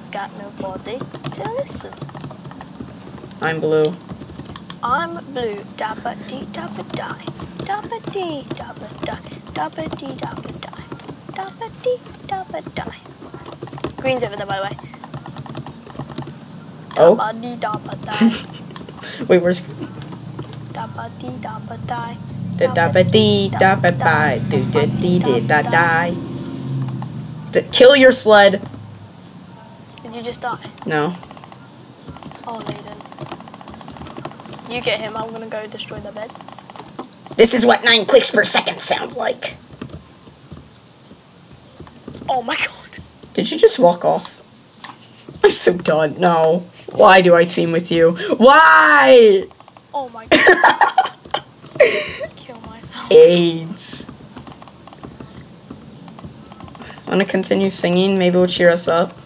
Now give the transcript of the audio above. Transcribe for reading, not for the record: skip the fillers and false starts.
got nobody to listen. I'm blue. I'm blue. Dabba dee dabba die. Dabba dee dabba die. Dabba dee dabba die. Dabba dee dabba die. Green's over there, by the way. Oh. Dabba dee dabba die. Wait, where's... Dabba dee dabba die. Dabba dee dabba die. Do do dee dee da die. Kill your sled. Did you just die? No. Oh, no, you didn't. You get him, I'm gonna go destroy the bed. This is what 9 clicks per second sounds like. Oh my god. Did you just walk off? I'm so done. No. Why do I team with you? Why? Oh my god. Kill myself. AIDS. Want to continue singing? Maybe it'll cheer us up.